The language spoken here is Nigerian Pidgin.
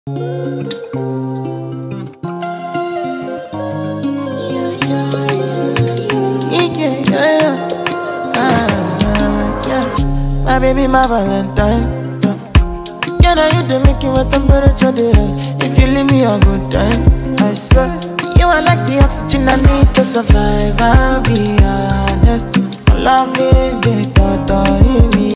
My baby, my Valentine. Yeah, now you do make it with temperature the rise. If you leave me a good time, I swear. You are like the oxygen I need to survive. I'll be honest. Loving the thought of me.